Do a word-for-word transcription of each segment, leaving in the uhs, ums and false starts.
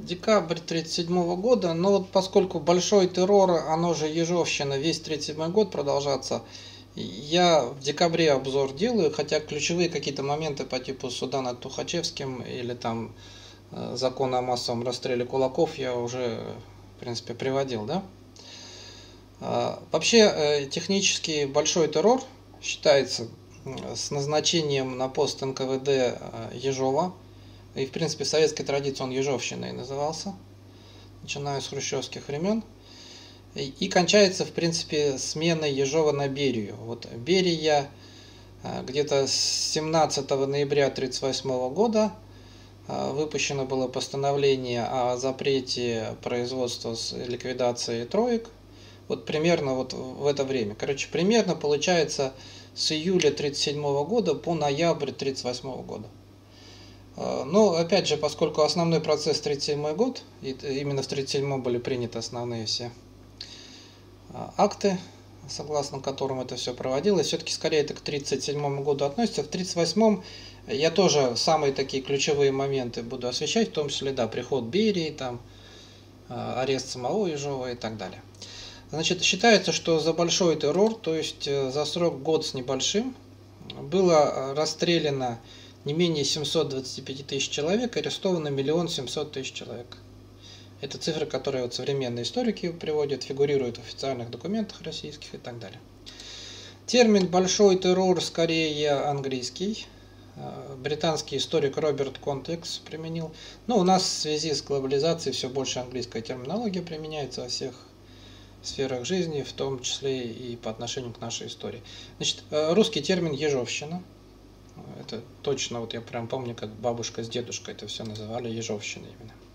Декабрь тридцать седьмого года, но вот поскольку большой террор, оно же ежовщина, весь тридцать седьмой год продолжаться, я в декабре обзор делаю, хотя ключевые какие-то моменты по типу суда над Тухачевским или там э, закона о массовом расстреле кулаков я уже, в принципе, приводил, да? А, вообще, э, технически большой террор считается э, с назначением на пост эн ка вэ дэ э, Ежова. И, в принципе, в советской традиции он Ежовщиной назывался, начиная с хрущевских времен. И, и кончается, в принципе, сменой Ежова на Берию. Вот Берия где-то с семнадцатого ноября тысяча девятьсот тридцать восьмого года выпущено было постановление о запрете производства с ликвидацией троек. Вот примерно вот в это время. Короче, примерно получается с июля тридцать седьмого года по ноябрь тридцать восьмого года. Но, опять же, поскольку основной процесс тридцать седьмой год, и именно в тридцать седьмом были приняты основные все акты, согласно которым это все проводилось, все-таки скорее это к тридцать седьмому году относится. В тридцать восьмом я тоже самые такие ключевые моменты буду освещать, в том числе, да, приход Берии, там, арест самого Ежова и так далее. Значит, считается, что за большой террор, то есть за срок год с небольшим, было расстреляно не менее семисот двадцати пяти тысяч человек, арестовано миллион семьсот тысяч человек. Это цифры, которые вот современные историки приводят, фигурируют в официальных документах российских и так далее. Термин «большой террор» скорее английский. Британский историк Роберт Контекс применил. Но у нас в связи с глобализацией все больше английская терминология применяется во всех сферах жизни, в том числе и по отношению к нашей истории. Значит, русский термин «ежовщина». Это точно, вот я прям помню, как бабушка с дедушкой это все называли ежовщиной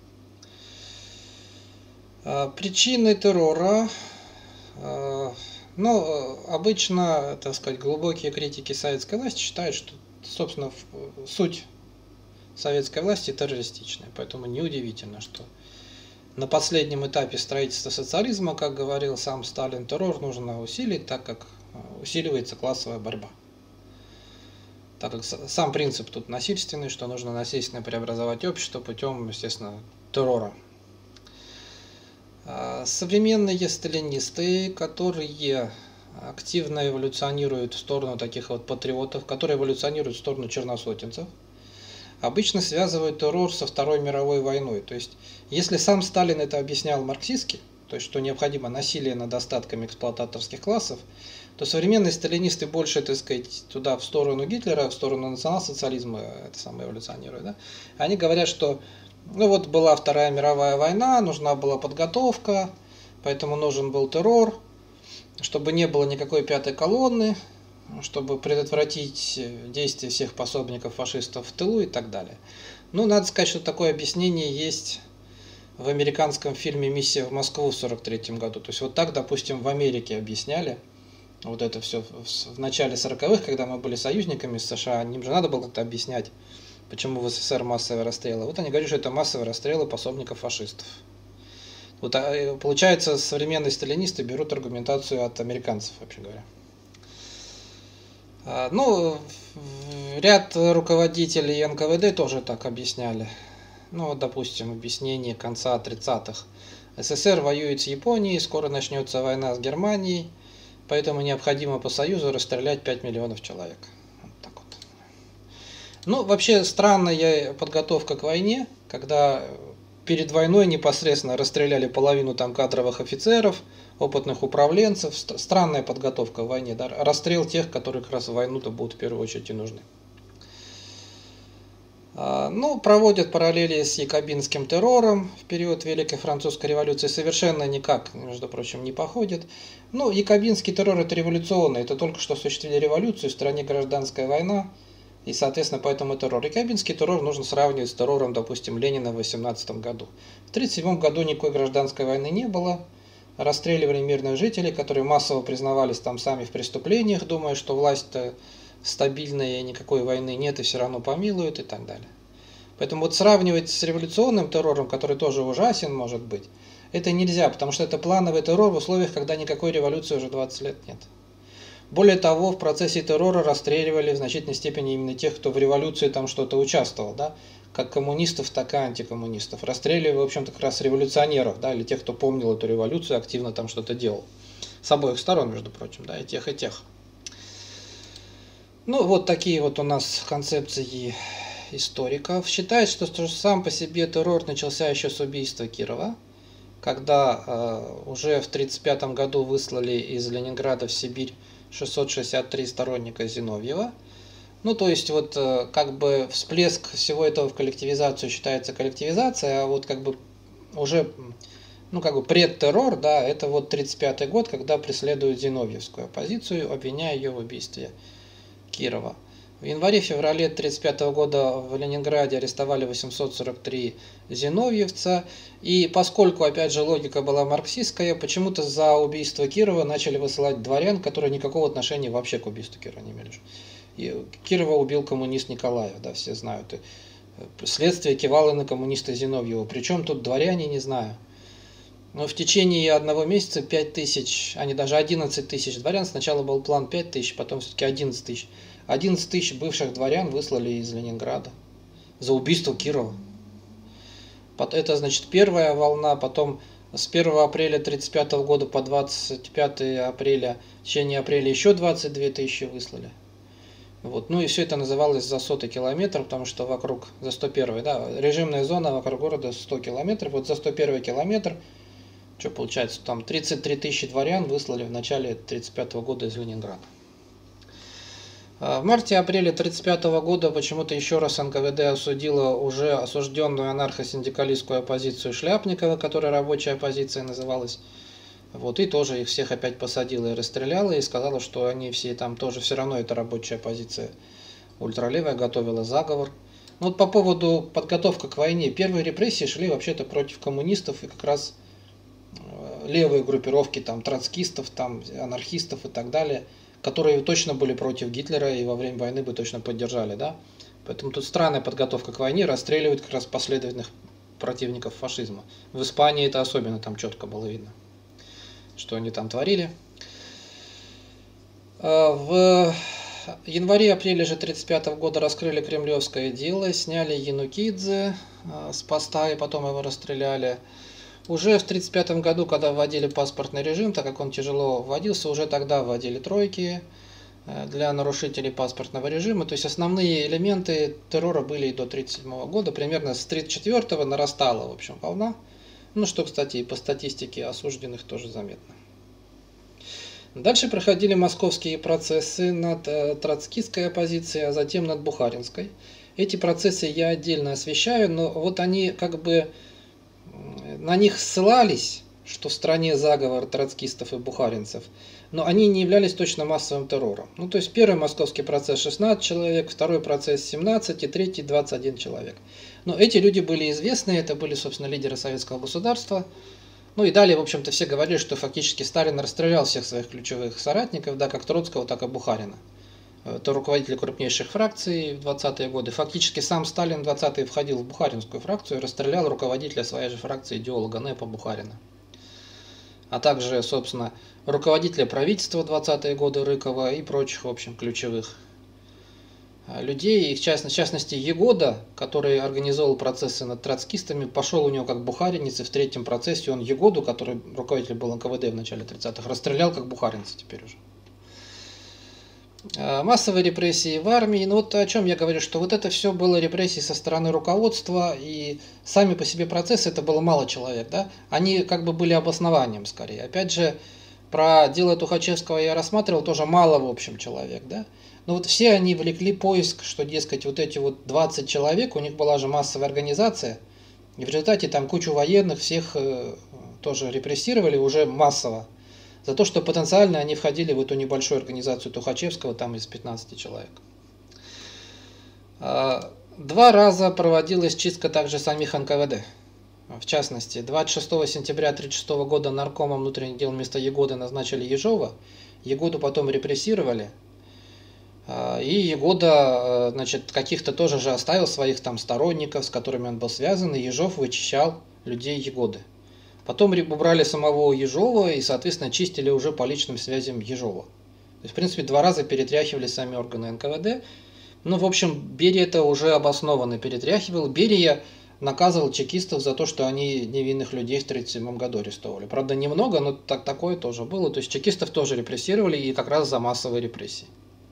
именно. Причины террора. Ну, обычно, так сказать, глубокие критики советской власти считают, что, собственно, суть советской власти террористичная. Поэтому неудивительно, что на последнем этапе строительства социализма, как говорил сам Сталин, террор нужно усилить, так как усиливается классовая борьба. Так как сам принцип тут насильственный, что нужно насильственно преобразовать общество путем, естественно, террора. Современные сталинисты, которые активно эволюционируют в сторону таких вот патриотов, которые эволюционируют в сторону черносотенцев, обычно связывают террор со Второй мировой войной. То есть, если сам Сталин это объяснял марксистски, то есть, что необходимо насилие над остатками эксплуататорских классов, то современные сталинисты больше, так сказать, туда, в сторону Гитлера, в сторону национал-социализма, это самое эволюционирует, да? Они говорят, что, ну вот была Вторая мировая война, нужна была подготовка, поэтому нужен был террор, чтобы не было никакой пятой колонны, чтобы предотвратить действия всех пособников фашистов в тылу и так далее. Ну, надо сказать, что такое объяснение есть в американском фильме «Миссия в Москву» в сорок третьем году. То есть вот так, допустим, в Америке объясняли вот это все в начале сороковых, когда мы были союзниками с США, им же надо было как-то объяснять, почему в СССР массовые расстрелы. Вот они говорят, что это массовые расстрелы пособников фашистов. Вот, получается, современные сталинисты берут аргументацию от американцев, вообще говоря. Ну, ряд руководителей эн ка вэ дэ тоже так объясняли. Ну, допустим, объяснение конца тридцатых. СССР воюет с Японией, скоро начнется война с Германией, поэтому необходимо по Союзу расстрелять пять миллионов человек. Вот так вот. Ну, вообще странная подготовка к войне, когда перед войной непосредственно расстреляли половину там кадровых офицеров, опытных управленцев. Странная подготовка к войне, да? Расстрел тех, которые как раз в войну-то будут в первую очередь и нужны. Ну, проводят параллели с якобинским террором в период Великой Французской революции, совершенно никак, между прочим, не походит. Ну, якобинский террор – это революционный, это только что осуществили революцию, в стране гражданская война, и, соответственно, поэтому террор. Якобинский террор нужно сравнивать с террором, допустим, Ленина в восемнадцатом году. В тысяча девятьсот тридцать седьмом году никакой гражданской войны не было, расстреливали мирных жителей, которые массово признавались там сами в преступлениях, думая, что власть-то стабильная, никакой войны нет и все равно помилуют и так далее. Поэтому вот сравнивать с революционным террором, который тоже ужасен может быть, это нельзя, потому что это плановый террор в условиях, когда никакой революции уже двадцать лет нет. Более того, в процессе террора расстреливали в значительной степени именно тех, кто в революции там что-то участвовал, да? как коммунистов, так и антикоммунистов. Расстреливали, в общем-то, как раз революционеров, да, или тех, кто помнил эту революцию, активно там что-то делал. С обоих сторон, между прочим, да, и тех, и тех. Ну, вот такие вот у нас концепции историков. Считается, что сам по себе террор начался еще с убийства Кирова, когда э, уже в тридцать пятом году выслали из Ленинграда в Сибирь шестьсот шестьдесят три сторонника Зиновьева. Ну, то есть, вот э, как бы всплеск всего этого в коллективизацию считается коллективизация, а вот как бы уже, ну, как бы предтеррор, да, это вот тридцать пятый год, когда преследуют зиновьевскую оппозицию, обвиняя ее в убийстве Кирова. В январе-феврале тридцать пятого года в Ленинграде арестовали восемьсот сорок три зиновьевца, и поскольку, опять же, логика была марксистская, почему-то за убийство Кирова начали высылать дворян, которые никакого отношения вообще к убийству Кирова не имели. И Кирова убил коммунист Николаев, да, все знают. И следствие кивало на коммуниста Зиновьева. Причем тут дворяне, не знаю. Но в течение одного месяца пять тысяч, а не даже одиннадцать тысяч дворян. Сначала был план пять тысяч, потом все-таки одиннадцать тысяч. одиннадцать тысяч бывших дворян выслали из Ленинграда за убийство Кирова. Это, значит, первая волна, потом с первого апреля тридцать пятого года по двадцать пятое апреля, в течение апреля еще двадцать две тысячи выслали. Вот. Ну и все это называлось за сотый километр, потому что вокруг, за сто первый, да, режимная зона вокруг города сто километров, вот за сто первый километр, что получается, там тридцать три тысячи дворян выслали в начале тридцать пятого года из Ленинграда. В марте-апреле тридцать пятого года почему-то еще раз эн ка вэ дэ осудила уже осужденную анархо-синдикалистскую оппозицию Шляпникова, которая рабочая оппозиция называлась. Вот, и тоже их всех опять посадила и расстреляла, и сказала, что они все там тоже, все равно это рабочая оппозиция ультралевая, готовила заговор. Ну вот по поводу подготовки к войне, первые репрессии шли вообще-то против коммунистов и как раз левые группировки, там, троцкистов, там, анархистов и так далее, которые точно были против Гитлера и во время войны бы точно поддержали, да. Поэтому тут странная подготовка к войне, расстреливают как раз последовательных противников фашизма. В Испании это особенно там четко было видно, что они там творили. В январе-апреле же тридцать пятого года раскрыли кремлевское дело, сняли Янукидзе с поста и потом его расстреляли. Уже в тридцать пятом году, когда вводили паспортный режим, так как он тяжело вводился, уже тогда вводили тройки для нарушителей паспортного режима. То есть основные элементы террора были и до тридцать седьмого года. Примерно с тридцать четвёртого нарастала, в общем, волна. Ну, что, кстати, и по статистике осужденных тоже заметно. Дальше проходили московские процессы над троцкистской оппозицией, а затем над бухаринской. Эти процессы я отдельно освещаю, но вот они как бы на них ссылались, что в стране заговор троцкистов и бухаринцев, но они не являлись точно массовым террором. Ну, то есть первый московский процесс шестнадцать человек, второй процесс семнадцать и третий двадцать один человек. Но эти люди были известны, это были, собственно, лидеры советского государства. Ну и далее, в общем-то, все говорили, что фактически Сталин расстрелял всех своих ключевых соратников, да, как Троцкого, так и Бухарина. Это руководители крупнейших фракций в двадцатые годы. Фактически сам Сталин в двадцатые входил в бухаринскую фракцию и расстрелял руководителя своей же фракции, идеолога НЭПа Бухарина. А также, собственно, руководителя правительства в двадцатые годы Рыкова и прочих, в общем, ключевых людей. И в частности, в частности Егода, который организовал процессы над троцкистами, пошел у него как бухаринец, и в третьем процессе он Егоду, который руководитель был эн ка вэ дэ в начале тридцатых, расстрелял как бухаринца теперь уже. Массовые репрессии в армии, ну вот о чем я говорю, что вот это все было репрессии со стороны руководства, и сами по себе процессы, это было мало человек, да, они как бы были обоснованием скорее. Опять же, про дело Тухачевского я рассматривал, тоже мало в общем человек, да, но вот все они влекли поиск, что, дескать, вот эти вот двадцать человек, у них была же массовая организация, и в результате там кучу военных всех э, тоже репрессировали уже массово, за то, что потенциально они входили в эту небольшую организацию Тухачевского, там из пятнадцати человек. Два раза проводилась чистка также самих эн ка вэ дэ. В частности, двадцать шестого сентября тысяча девятьсот тридцать шестого года наркомом внутренних дел вместо Егоды назначили Ежова. Егоду потом репрессировали. И Егода, значит, каких-то тоже же оставил своих там сторонников, с которыми он был связан, и Ежов вычищал людей Егоды. Потом убрали самого Ежова и, соответственно, чистили уже по личным связям Ежова. То есть, в принципе, два раза перетряхивали сами органы эн ка вэ дэ. Ну, в общем, Берия это уже обоснованно перетряхивал. Берия наказывал чекистов за то, что они невинных людей в тридцать седьмом году арестовывали. Правда, немного, но так, такое тоже было. То есть чекистов тоже репрессировали, и как раз за массовые репрессии.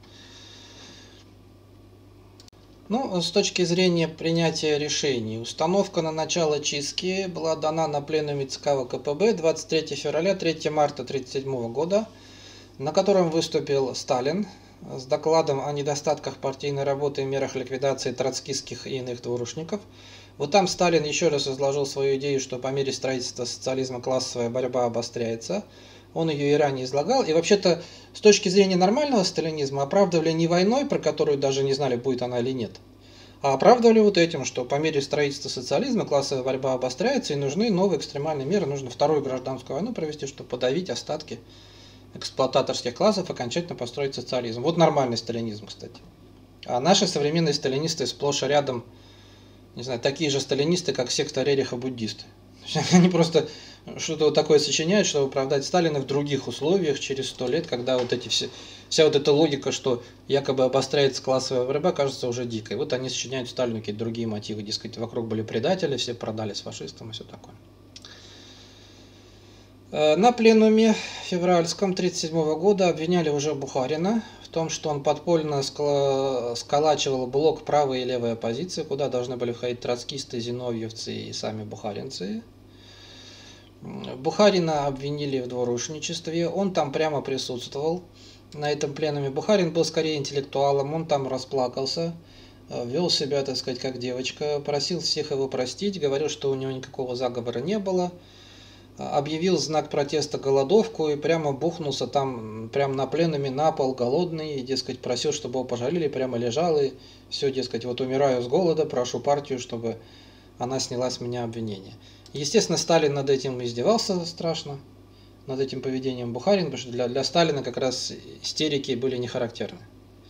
Ну, с точки зрения принятия решений, установка на начало чистки была дана на пленуме ЦК ВКПБ двадцать третьего февраля третьего марта тысяча девятьсот тридцать седьмого года, на котором выступил Сталин с докладом о недостатках партийной работы и мерах ликвидации троцкистских и иных двурушников. Вот там Сталин еще раз изложил свою идею, что по мере строительства социализма классовая борьба обостряется. Он ее и ранее излагал. И вообще-то, с точки зрения нормального сталинизма, оправдывали не войной, про которую даже не знали, будет она или нет, а оправдывали вот этим, что по мере строительства социализма классовая борьба обостряется, и нужны новые экстремальные меры. Нужно вторую гражданскую войну провести, чтобы подавить остатки эксплуататорских классов, окончательно построить социализм. Вот нормальный сталинизм, кстати. А наши современные сталинисты сплошь и рядом, не знаю, такие же сталинисты, как секта Рериха буддисты. Они просто что-то вот такое сочиняют, чтобы оправдать Сталина в других условиях через сто лет, когда вот эти все, вся вот эта логика, что якобы обостряется классовая борьба, кажется уже дикой. Вот они сочиняют Сталину какие-то другие мотивы, дескать, вокруг были предатели, все продались фашистам и все такое. На пленуме февральском тысяча девятьсот тридцать седьмого года обвиняли уже Бухарина в том, что он подпольно сколачивал блок правой и левой оппозиции, куда должны были входить троцкисты, зиновьевцы и сами бухаринцы. Бухарина обвинили в двурушничестве, он там прямо присутствовал на этом пленуме. Бухарин был скорее интеллектуалом, он там расплакался, вел себя, так сказать, как девочка, просил всех его простить, говорил, что у него никакого заговора не было, объявил знак протеста голодовку и прямо бухнулся там, прямо на пленуме на пол, голодный, и, дескать, просил, чтобы его пожалели, прямо лежал, и все, дескать, вот умираю с голода, прошу партию, чтобы она сняла с меня обвинение. Естественно, Сталин над этим издевался страшно, над этим поведением Бухарина, потому что для, для Сталина как раз истерики были не характерны.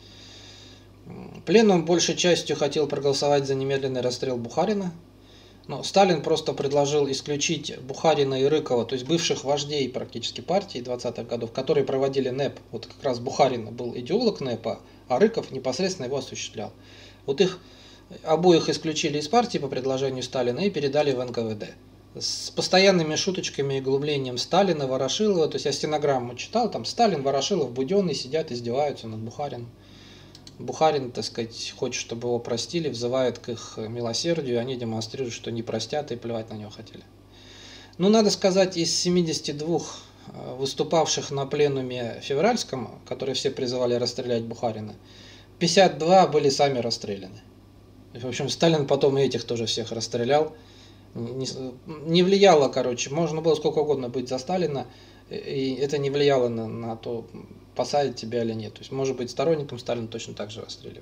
Пленум большей частью хотел проголосовать за немедленный расстрел Бухарина, но Сталин просто предложил исключить Бухарина и Рыкова, то есть бывших вождей практически партии двадцатых годов, которые проводили НЭП. Вот как раз Бухарин был идеолог НЭПа, а Рыков непосредственно его осуществлял. Вот их обоих исключили из партии по предложению Сталина и передали в эн ка вэ дэ. С постоянными шуточками и углублением Сталина, Ворошилова, то есть я стенограмму читал, там Сталин, Ворошилов, Буденный сидят, издеваются над Бухарином. Бухарин, так сказать, хочет, чтобы его простили, взывает к их милосердию, они демонстрируют, что не простят и плевать на него хотели. Ну, надо сказать, из семидесяти двух выступавших на пленуме февральском, которые все призывали расстрелять Бухарина, пятьдесят два были сами расстреляны. В общем, Сталин потом и этих тоже всех расстрелял. Не, не влияло, короче, можно было сколько угодно быть за Сталина, и это не влияло на, на то, посадят тебя или нет. То есть, может быть, сторонником Сталина точно так же расстреливать.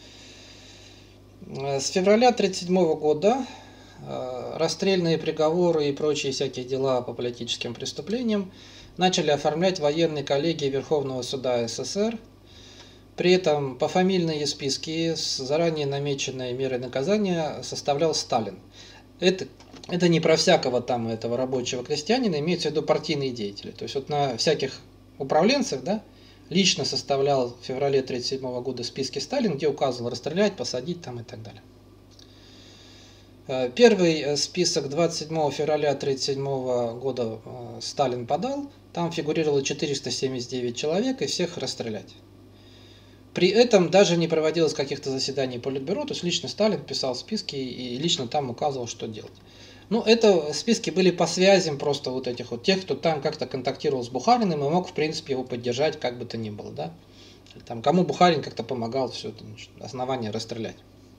С февраля тысяча девятьсот тридцать седьмого года расстрельные приговоры и прочие всякие дела по политическим преступлениям начали оформлять военные коллегии Верховного суда эс эс эс. При этом пофамильные списки с заранее намеченной мерой наказания составлял Сталин. Это, это не про всякого там этого рабочего крестьянина, имеется в виду партийные деятели. То есть вот на всяких управленцев, да, лично составлял в феврале тысяча девятьсот тридцать седьмого года списки Сталин, где указывал расстрелять, посадить там и так далее. Первый список двадцать седьмого февраля тысяча девятьсот тридцать седьмого года Сталин подал, там фигурировало четыреста семьдесят девять человек, и всех расстрелять. При этом даже не проводилось каких-то заседаний Политбюро, то есть лично Сталин писал списки и лично там указывал, что делать. Ну, это списки были по связям просто вот этих вот тех, кто там как-то контактировал с Бухариным и мог, в принципе, его поддержать, как бы то ни было, да. Там, кому Бухарин как-то помогал, все это, значит, основание расстрелять.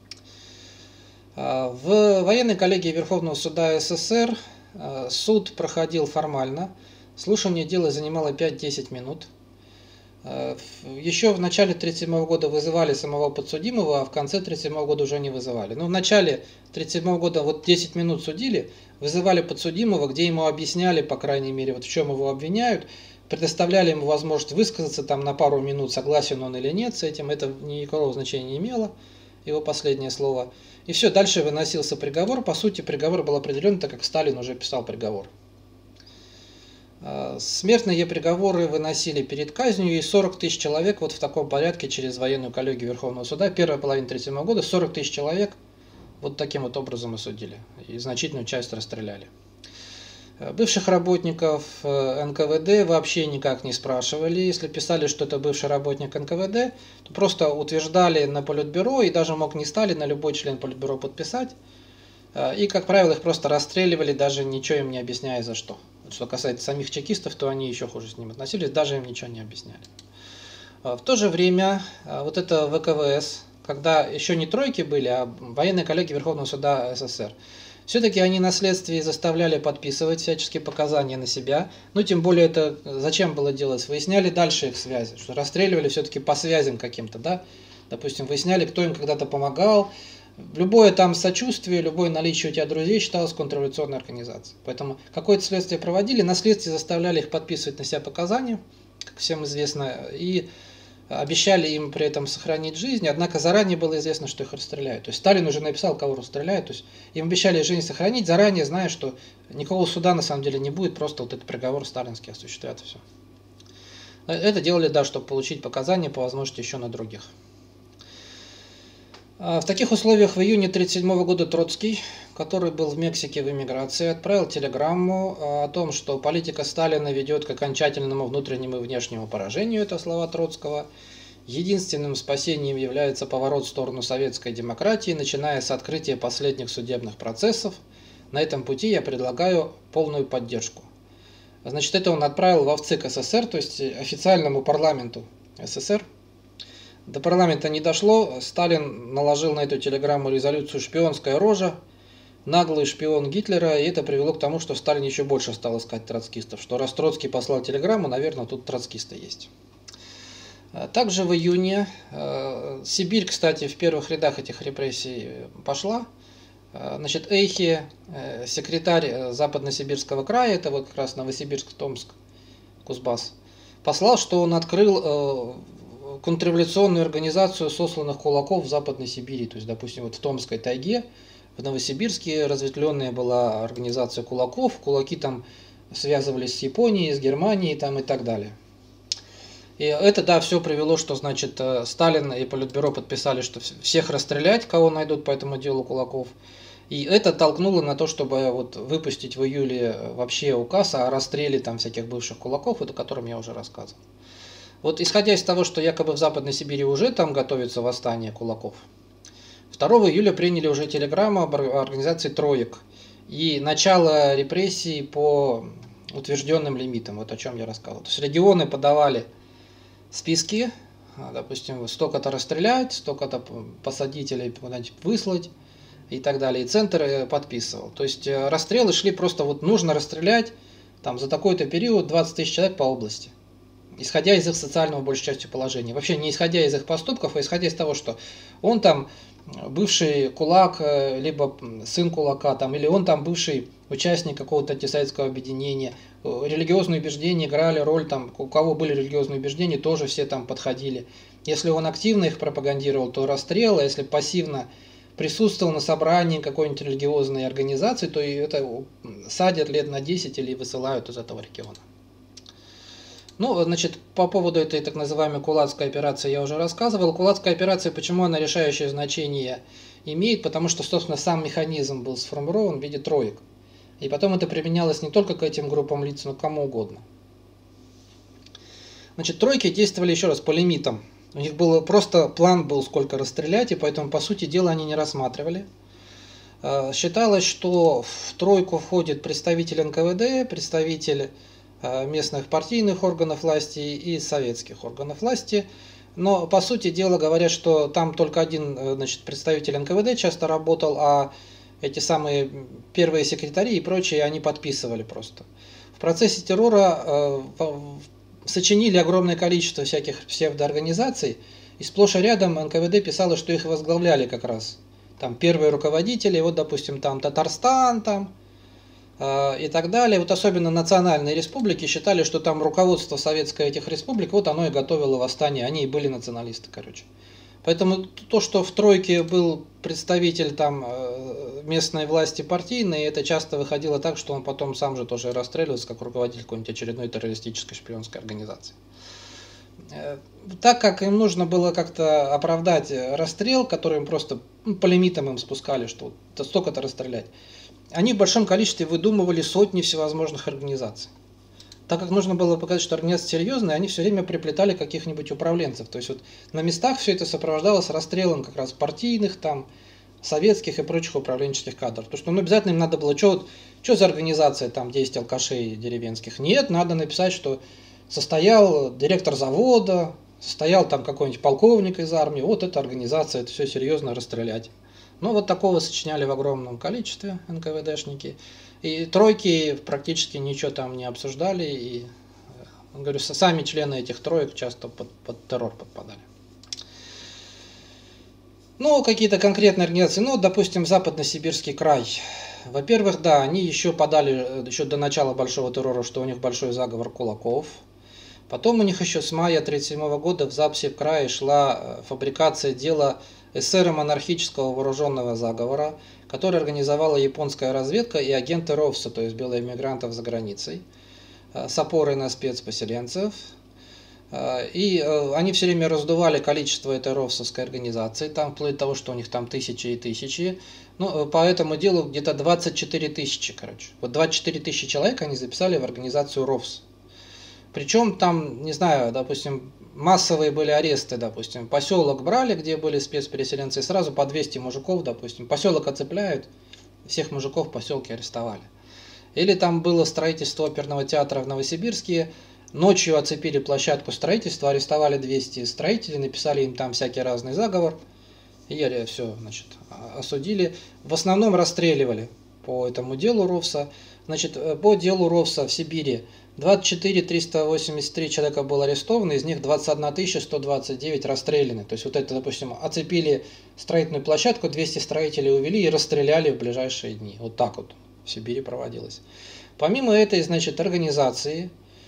В военной коллегии Верховного суда эс эс эс эр суд проходил формально, слушание дела занимало пять-десять минут. Еще в начале тысяча девятьсот тридцать седьмого года вызывали самого подсудимого, а в конце тысяча девятьсот тридцать седьмого года уже не вызывали. Но в начале тысяча девятьсот тридцать седьмого года вот десять минут судили, вызывали подсудимого, где ему объясняли, по крайней мере, вот в чем его обвиняют, предоставляли ему возможность высказаться там на пару минут, согласен он или нет с этим, это никакого значения не имело, его последнее слово. И все, дальше выносился приговор, по сути приговор был определен, так как Сталин уже писал приговор. Смертные приговоры выносили перед казнью, и сорок тысяч человек вот в таком порядке через военную коллегию Верховного суда, первая половина тысяча девятьсот тридцать седьмого года, сорок тысяч человек вот таким вот образом осудили, и значительную часть расстреляли. Бывших работников эн ка вэ дэ вообще никак не спрашивали. Если писали, что это бывший работник эн ка вэ дэ, то просто утверждали на Политбюро, и даже мог не Сталин, а любой член Политбюро подписать. И, как правило, их просто расстреливали, даже ничего им не объясняя за что. Что касается самих чекистов, то они еще хуже с ним относились, даже им ничего не объясняли. В то же время вот это вэ ка вэ эс, когда еще не тройки были, а военные коллеги Верховного суда эс эс эс эр, все-таки они на следствии заставляли подписывать всяческие показания на себя. Ну, тем более, это зачем было делать? Выясняли дальше их связи, что расстреливали все-таки по связям каким-то, да? Допустим, выясняли, кто им когда-то помогал. Любое там сочувствие, любое наличие у тебя друзей считалось контрреволюционной организацией. Поэтому какое-то следствие проводили, на следствии заставляли их подписывать на себя показания, как всем известно, и обещали им при этом сохранить жизнь, однако заранее было известно, что их расстреляют. То есть Сталин уже написал, кого расстреляют, то есть им обещали жизнь сохранить, заранее зная, что никакого суда на самом деле не будет, просто вот этот приговор сталинский осуществят, и все. Это делали, да, чтобы получить показания, по возможности еще на других. В таких условиях в июне тысяча девятьсот тридцать седьмого года Троцкий, который был в Мексике в эмиграции, отправил телеграмму о том, что политика Сталина ведет к окончательному внутреннему и внешнему поражению, это слова Троцкого. Единственным спасением является поворот в сторону советской демократии, начиная с открытия последних судебных процессов. На этом пути я предлагаю полную поддержку. Значит, это он отправил в ВЦИК эс эс эс эр, то есть официальному парламенту эс эс эс эр. До парламента не дошло, Сталин наложил на эту телеграмму резолюцию «Шпионская рожа», наглый шпион Гитлера, и это привело к тому, что Сталин еще больше стал искать троцкистов, что раз Троцкий послал телеграмму, наверное, тут троцкисты есть. Также в июне Сибирь, кстати, в первых рядах этих репрессий пошла. Значит, Эйхи, секретарь Западно-Сибирского края, это вот как раз Новосибирск, Томск, Кузбасс, послал, что он открыл контрреволюционную организацию сосланных кулаков в Западной Сибири, то есть, допустим, вот в Томской тайге, в Новосибирске разветвленная была организация кулаков, кулаки там связывались с Японией, с Германией там и так далее. И это, да, все привело, что, значит, Сталин и Политбюро подписали, что всех расстрелять, кого найдут по этому делу кулаков. И это толкнуло на то, чтобы вот выпустить в июле вообще указ о расстреле там всяких бывших кулаков, о котором я уже рассказывал. Вот исходя из того, что якобы в Западной Сибири уже там готовится восстание кулаков, второго июля приняли уже телеграмму об организации троек и начало репрессий по утвержденным лимитам, вот о чем я рассказывал. То есть регионы подавали списки, допустим, столько-то расстрелять, столько-то посадить или куда-нибудь выслать и так далее. И центр подписывал. То есть расстрелы шли просто вот нужно расстрелять там за такой-то период двадцать тысяч человек по области, исходя из их социального, большей частью, положения. Вообще не исходя из их поступков, а исходя из того, что он там бывший кулак, либо сын кулака, там, или он там бывший участник какого-то антисоветского объединения. Религиозные убеждения играли роль, там, у кого были религиозные убеждения, тоже все там подходили. Если он активно их пропагандировал, то расстрел, а если пассивно присутствовал на собрании какой-нибудь религиозной организации, то и это садят лет на десять или высылают из этого региона. Ну, значит, по поводу этой так называемой кулацкой операции я уже рассказывал. Кулацкая операция, почему она решающее значение имеет? Потому что, собственно, сам механизм был сформирован в виде троек. И потом это применялось не только к этим группам лиц, но к кому угодно. Значит, тройки действовали, еще раз, по лимитам. У них был просто план был, сколько расстрелять, и поэтому, по сути дела, они не рассматривали. Считалось, что в тройку входит представитель эн ка вэ дэ, представитель местных партийных органов власти и советских органов власти. Но, по сути дела, говорят, что там только один, значит, представитель эн ка вэ дэ часто работал, а эти самые первые секретари и прочие, они подписывали просто. В процессе террора э, сочинили огромное количество всяких псевдоорганизаций, и сплошь и рядом эн ка вэ дэ писало, что их возглавляли как раз там первые руководители, вот, допустим, там Татарстан, там, и так далее. Вот особенно национальные республики считали, что там руководство советское этих республик, вот оно и готовило восстание, они и были националисты, короче. Поэтому то, что в тройке был представитель там местной власти партийной, это часто выходило так, что он потом сам же тоже расстреливался как руководитель какой-нибудь очередной террористической шпионской организации. Так как им нужно было как-то оправдать расстрел, который им просто ну, по лимитам им спускали, что вот столько-то расстрелять, они в большом количестве выдумывали сотни всевозможных организаций. Так как нужно было показать, что организация серьезная, они все время приплетали каких-нибудь управленцев. То есть вот на местах все это сопровождалось расстрелом как раз партийных, там, советских и прочих управленческих кадров. Потому что ну, обязательно им надо было, что, что за организация там десять алкашей деревенских. Нет, надо написать, что состоял директор завода, состоял там какой-нибудь полковник из армии, вот эта организация, это все серьезно расстрелять. Ну вот такого сочиняли в огромном количестве эн ка вэ дэшники. И тройки практически ничего там не обсуждали, и, говорю, сами члены этих троек часто под, под террор подпадали. Ну, какие-то конкретные организации, ну, допустим, Западно-Сибирский край. Во-первых, да, они еще подали, еще до начала большого террора, что у них большой заговор кулаков. Потом у них еще с мая тысяча девятьсот тридцать седьмого года в Запсе крае шла фабрикация дела эсеро-монархического вооруженного заговора, который организовала японская разведка и агенты РОВСа, то есть белоэмигрантов за границей, с опорой на спецпоселенцев. И они все время раздували количество этой РОВСовской организации, там вплоть до того, что у них там тысячи и тысячи. Ну, по этому делу где-то двадцать четыре тысячи, короче. Вот двадцать четыре тысячи человек они записали в организацию РОВС. Причем там, не знаю, допустим, массовые были аресты, допустим, поселок брали, где были спецпереселенцы, и сразу по двести мужиков, допустим, поселок оцепляют, всех мужиков в поселке арестовали. Или там было строительство оперного театра в Новосибирске, ночью оцепили площадку строительства, арестовали двести строителей, написали им там всякий разный заговор, и все, значит, осудили. В основном расстреливали по этому делу РОВСа. Значит, по делу РОВСа в Сибири двадцать четыре тысячи триста восемьдесят три человека было арестовано, из них двадцать одна тысяча сто двадцать девять расстреляны. То есть вот это, допустим, оцепили строительную площадку, двести строителей увели и расстреляли в ближайшие дни. Вот так вот в Сибири проводилось. Помимо этой, значит, организации,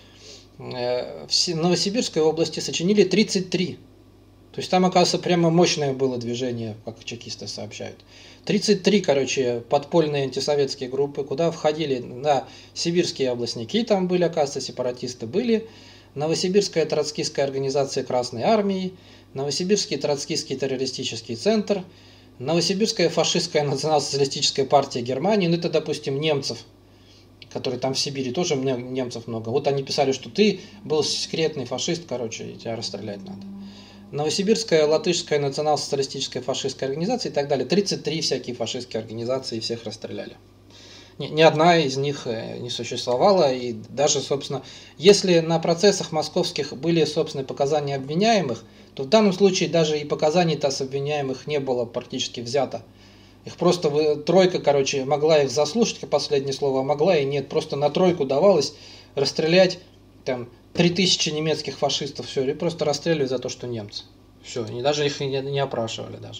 в Новосибирской области сочинили тридцать три. То есть там, оказывается, прямо мощное было движение, как чекисты сообщают. тридцать три, короче, подпольные антисоветские группы, куда входили, да, сибирские областники, там были, оказывается, сепаратисты были, Новосибирская троцкистская организация Красной Армии, Новосибирский троцкистский террористический центр, Новосибирская фашистская национал-социалистическая партия Германии, ну это, допустим, немцев, которые там в Сибири, тоже немцев много. Вот они писали, что ты был секретный фашист, короче, и тебя расстрелять надо. Новосибирская латышская национал-социалистическая фашистская организация и так далее. тридцать три всякие фашистские организации, всех расстреляли. Ни, ни одна из них не существовала. И даже, собственно, если на процессах московских были, собственно, показания обвиняемых, то в данном случае даже и показаний-то с обвиняемых не было практически взято. Их просто тройка, короче, могла их заслушать, как последнее слово, а могла и нет. Просто на тройку давалось расстрелять там три тысячи немецких фашистов, все, или просто расстреливали за то, что немцы. Все, и даже их не, не опрашивали даже.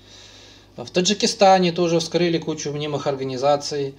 В Таджикистане тоже вскрыли кучу мнимых организаций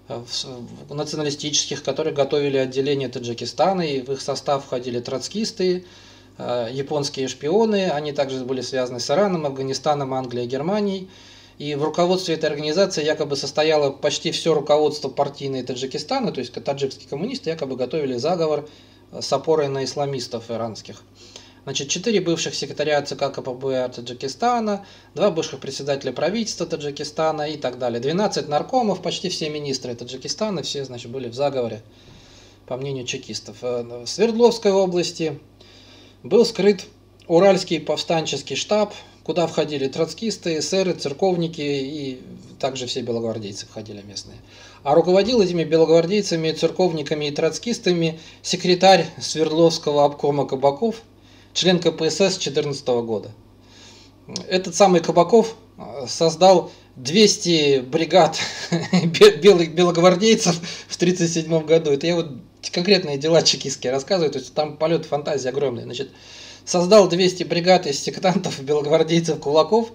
националистических, которые готовили отделение Таджикистана, и в их состав входили троцкисты, японские шпионы, они также были связаны с Ираном, Афганистаном, Англией, Германией. И в руководстве этой организации якобы состояло почти все руководство партийной Таджикистана, то есть таджикские коммунисты якобы готовили заговор с опорой на исламистов иранских. Значит, четыре бывших секретаря ЦК КПБ Таджикистана, два бывших председателя правительства Таджикистана и так далее. двенадцать наркомов, почти все министры Таджикистана, все, значит, были в заговоре, по мнению чекистов. В Свердловской области был скрыт Уральский повстанческий штаб, куда входили троцкисты, эсеры, церковники и также все белогвардейцы входили местные. А руководил этими белогвардейцами, церковниками и троцкистами секретарь Свердловского обкома Кабаков, член ка пэ эс эс с две тысячи четырнадцатого года. Этот самый Кабаков создал двести бригад белых белогвардейцев в тысяча девятьсот тридцать седьмом году. Это я вот конкретные дела чекистские рассказываю, то есть там полет фантазии огромный. Значит, создал двести бригад из сектантов, белогвардейцев, кулаков,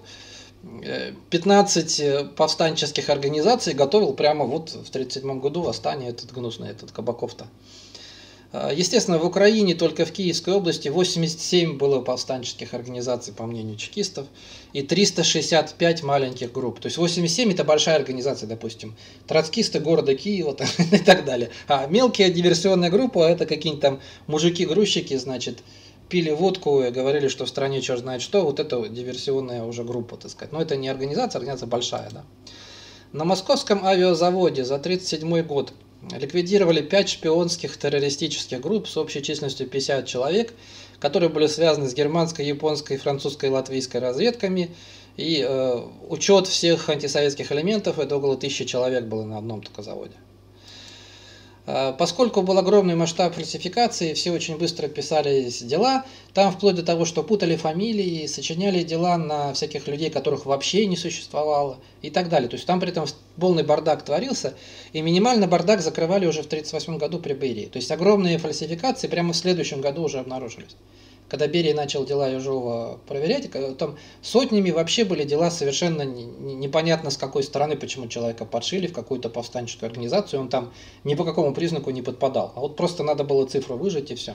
пятнадцать повстанческих организаций готовил прямо вот в тысяча девятьсот тридцать седьмом году восстание этот гнусный, этот Кабаков-то. Естественно, в Украине только в Киевской области восемьдесят семь было повстанческих организаций, по мнению чекистов, и триста шестьдесят пять маленьких групп. То есть восемьдесят семь это большая организация, допустим, троцкисты города Киева там, и так далее. А мелкие диверсионные группы это какие-нибудь там мужики-грузчики, значит, пили водку и говорили, что в стране черт знает что, вот это диверсионная уже группа, так сказать. Но это не организация, организация большая, да. На московском авиазаводе за тридцать седьмой год ликвидировали пять шпионских террористических групп с общей численностью пятьдесят человек, которые были связаны с германской, японской, французской и латвийской разведками. И э, учет всех антисоветских элементов, это около тысячи человек было на одном только заводе. Поскольку был огромный масштаб фальсификации, все очень быстро писались дела, там вплоть до того, что путали фамилии, сочиняли дела на всяких людей, которых вообще не существовало и так далее. То есть там при этом полный бардак творился, и минимально бардак закрывали уже в тысяча девятьсот тридцать восьмом году при Берии. То есть огромные фальсификации прямо в следующем году уже обнаружились. Когда Берия начал дела Ежова проверять, там сотнями вообще были дела совершенно непонятно с какой стороны, почему человека подшили в какую-то повстанческую организацию, он там ни по какому признаку не подпадал. А вот просто надо было цифру выжать и все.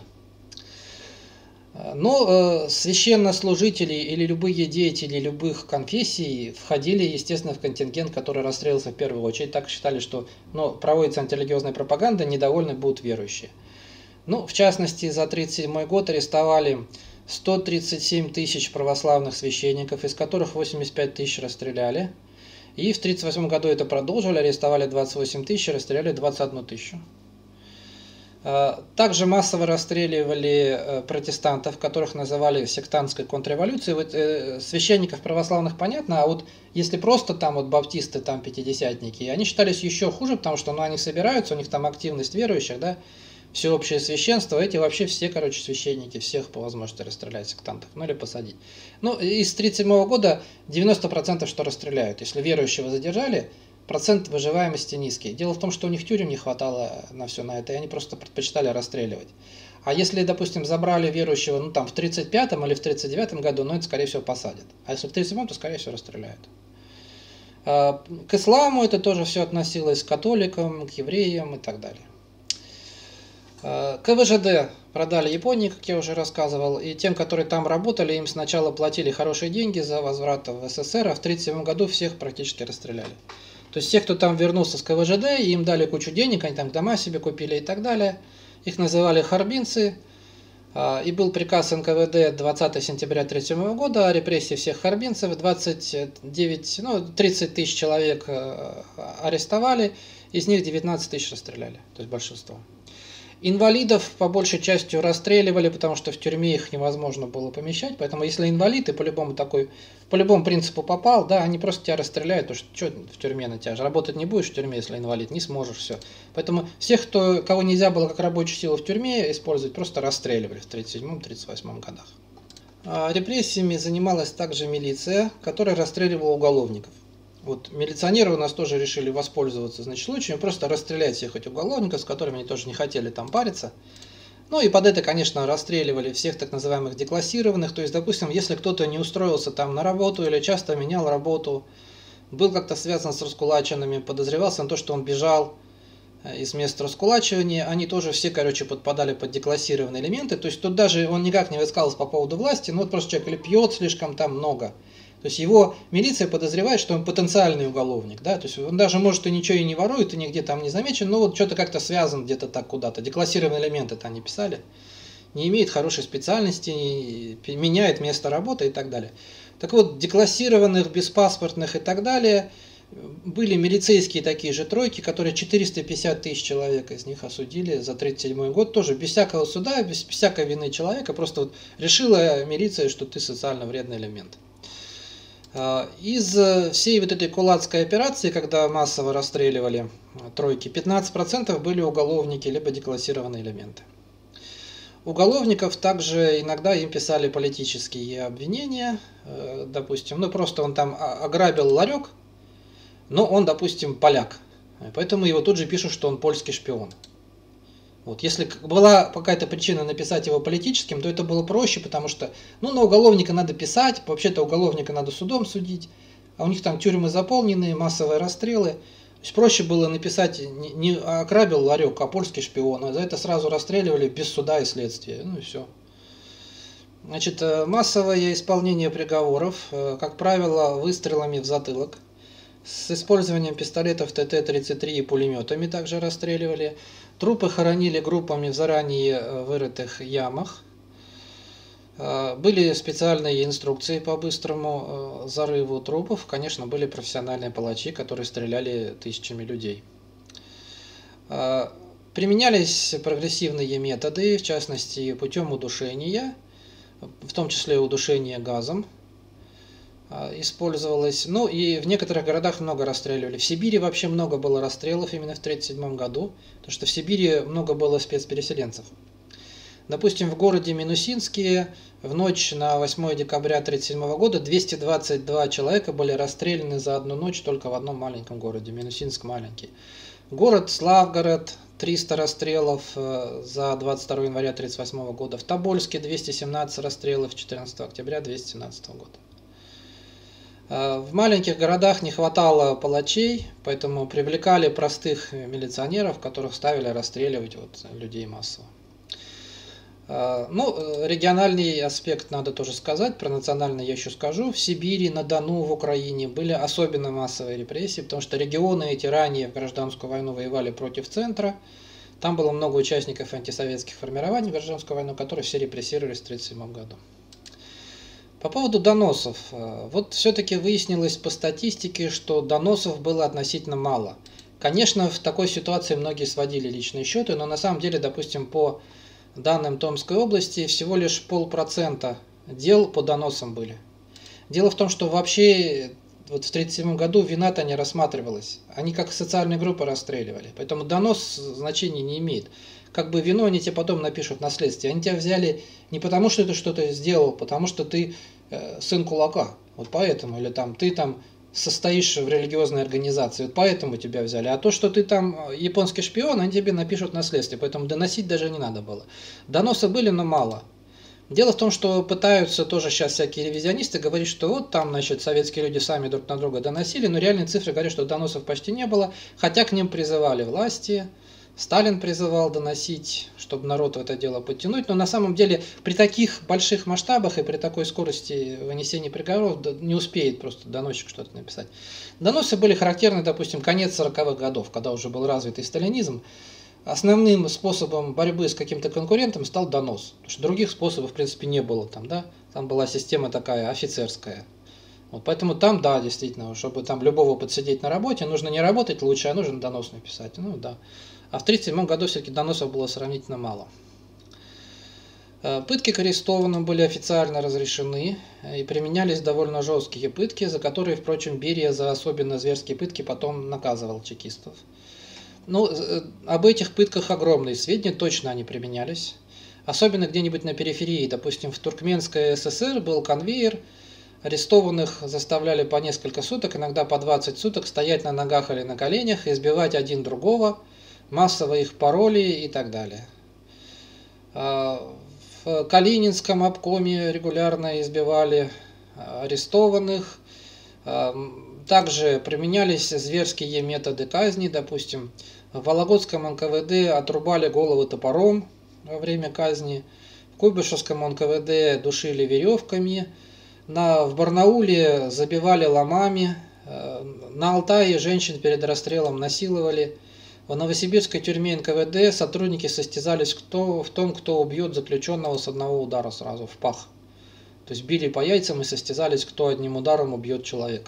Но э, священнослужители или любые деятели любых конфессий входили, естественно, в контингент, который расстрелился в первую очередь. Так считали, что ну, проводится антирелигиозная пропаганда, недовольны будут верующие. Ну, в частности, за тридцать седьмой год арестовали сто тридцать семь тысяч православных священников, из которых восемьдесят пять тысяч расстреляли. И в тридцать восьмом году это продолжили, арестовали двадцать восемь тысяч, расстреляли двадцать одну тысячу. Также массово расстреливали протестантов, которых называли сектантской контрреволюцией. Вот, э, священников православных понятно, а вот если просто там вот баптисты, там пятидесятники, они считались еще хуже, потому что ну, они собираются, у них там активность верующих, да, всеобщее священство, эти вообще все, короче, священники, всех по возможности расстрелять сектантов, ну или посадить. Ну, из тридцать седьмого года девяносто процентов что расстреляют. Если верующего задержали, процент выживаемости низкий. Дело в том, что у них тюрем не хватало на все на это, и они просто предпочитали расстреливать. А если, допустим, забрали верующего, ну там в тридцать пятом или в тридцать девятом году, ну это, скорее всего, посадят. А если в тридцать седьмом, то, скорее всего, расстреляют. К исламу это тоже все относилось, к католикам, к евреям и так далее. ка вэ жэ дэ продали Японии, как я уже рассказывал, и тем, которые там работали, им сначала платили хорошие деньги за возврат в эс эс эс эр, а в тридцать седьмом году всех практически расстреляли. То есть тех, кто там вернулся с ка вэ жэ дэ, им дали кучу денег, они там дома себе купили и так далее. Их называли харбинцы, и был приказ эн ка вэ дэ двадцатого сентября тысяча девятьсот тридцать седьмого года о репрессии всех харбинцев, двадцать девять, ну, тридцать тысяч человек арестовали, из них девятнадцать тысяч расстреляли, то есть большинство. Инвалидов по большей части расстреливали, потому что в тюрьме их невозможно было помещать. Поэтому если инвалид и по-любому такой, по любому принципу попал, да, они просто тебя расстреляют, потому что что в тюрьме на тебя же работать не будешь в тюрьме, если инвалид, не сможешь, все. Поэтому всех, кто, кого нельзя было как рабочую силу в тюрьме использовать, просто расстреливали в тридцать седьмом — тридцать восьмом годах. А репрессиями занималась также милиция, которая расстреливала уголовников. Вот милиционеры у нас тоже решили воспользоваться, значит, случаем, просто расстрелять всех этих уголовников, с которыми они тоже не хотели там париться. Ну и под это, конечно, расстреливали всех так называемых деклассированных. То есть, допустим, если кто-то не устроился там на работу или часто менял работу, был как-то связан с раскулаченными, подозревался на то, что он бежал из места раскулачивания, они тоже все, короче, подпадали под деклассированные элементы. То есть тут даже он никак не высказался по поводу власти, но вот просто человек или пьет слишком там много. То есть его милиция подозревает, что он потенциальный уголовник, да, то есть он даже может и ничего и не ворует, и нигде там не замечен, но вот что-то как-то связан где-то так куда-то, деклассированные элементы там не писали, не имеет хорошей специальности, не, меняет место работы и так далее. Так вот, деклассированных, беспаспортных и так далее, были милицейские такие же тройки, которые четыреста пятьдесят тысяч человек из них осудили за тридцать седьмой год, тоже без всякого суда, без всякой вины человека, просто вот решила милиция, что ты социально вредный элемент. Из всей вот этой кулацкой операции, когда массово расстреливали тройки, пятнадцать процентов были уголовники, либо деклассированные элементы. Уголовников также иногда им писали политические обвинения, допустим, ну просто он там ограбил ларек, но он, допустим, поляк, поэтому его тут же пишут, что он польский шпион. Вот. Если была какая-то причина написать его политическим, то это было проще, потому что ну, на уголовника надо писать, вообще-то уголовника надо судом судить, а у них там тюрьмы заполнены, массовые расстрелы. есть проще было написать не, не ограбил ларек, а польский шпион, а за это сразу расстреливали без суда и следствия, ну и все. Значит, массовое исполнение приговоров, как правило, выстрелами в затылок, с использованием пистолетов Т Т тридцать три и пулеметами также расстреливали. Трупы хоронили группами в заранее вырытых ямах. Были специальные инструкции по быстрому зарыву трупов. Конечно, были профессиональные палачи, которые стреляли тысячами людей. Применялись прогрессивные методы, в частности, путем удушения, в том числе удушение газом использовалось. Ну и в некоторых городах много расстреливали. В Сибири вообще много было расстрелов именно в тысяча девятьсот тридцать седьмом году, потому что в Сибири много было спецпереселенцев. Допустим, в городе Минусинске в ночь на восьмое декабря тысяча девятьсот тридцать седьмого года двести двадцать два человека были расстреляны за одну ночь только в одном маленьком городе. Минусинск маленький. Город Славгород, триста расстрелов за двадцать второе января тысяча девятьсот тридцать восьмого года. В Тобольске двести семнадцать расстрелов четырнадцатого октября две тысячи семнадцатого года. В маленьких городах не хватало палачей, поэтому привлекали простых милиционеров, которых ставили расстреливать вот людей массово. Ну, региональный аспект надо тоже сказать, про национальный я еще скажу. В Сибири, на Дону, в Украине были особенно массовые репрессии, потому что регионы эти ранее в гражданскую войну воевали против центра. Там было много участников антисоветских формирований в гражданскую войну, которые все репрессировались в тысяча девятьсот тридцать седьмом году. По поводу доносов. Вот все-таки выяснилось по статистике, что доносов было относительно мало. Конечно, в такой ситуации многие сводили личные счеты, но на самом деле, допустим, по данным Томской области, всего лишь полпроцента дел по доносам были. Дело в том, что вообще вот в тысяча девятьсот тридцать седьмом году вина-то не рассматривалась. Они как социальные группы расстреливали. Поэтому донос значения не имеет. Как бы вину они тебе потом напишут на следствие. Они тебя взяли не потому, что ты что-то сделал, потому что ты э, сын кулака. Вот поэтому. Или там ты там состоишь в религиозной организации. Вот поэтому тебя взяли. А то, что ты там японский шпион, они тебе напишут на следствие. Поэтому доносить даже не надо было. Доносы были, но мало. Дело в том, что пытаются тоже сейчас всякие ревизионисты говорить, что вот там, значит, советские люди сами друг на друга доносили, но реальные цифры говорят, что доносов почти не было, хотя к ним призывали власти. Сталин призывал доносить, чтобы народ в это дело подтянуть, но на самом деле при таких больших масштабах и при такой скорости вынесения приговоров не успеет просто доносчик что-то написать. Доносы были характерны, допустим, конец сороковых годов, когда уже был развитый сталинизм. Основным способом борьбы с каким-то конкурентом стал донос, потому что других способов, в принципе, не было там, да, там была система такая офицерская. Вот поэтому там, да, действительно, чтобы там любого подсидеть на работе, нужно не работать лучше, а нужно донос написать, ну да. А в тысяча девятьсот тридцать седьмом году все-таки доносов было сравнительно мало. Пытки к арестованным были официально разрешены и применялись довольно жесткие пытки, за которые, впрочем, Берия за особенно зверские пытки потом наказывал чекистов. Ну, об этих пытках огромные сведения, точно они применялись. Особенно где-нибудь на периферии, допустим, в Туркменской ССР был конвейер, арестованных заставляли по несколько суток, иногда по двадцать суток стоять на ногах или на коленях, избивать один другого, массово их пароли и так далее. В Калининском обкоме регулярно избивали арестованных. Также применялись зверские методы казни, допустим, в Вологодском эн ка вэ дэ отрубали головы топором во время казни, в Куйбышевском эн ка вэ дэ душили веревками, на, в Барнауле забивали ломами, на Алтае женщин перед расстрелом насиловали. В новосибирской тюрьме эн ка вэ дэ сотрудники состязались кто, в том, кто убьет заключенного с одного удара сразу в пах. То есть били по яйцам и состязались, кто одним ударом убьет человека.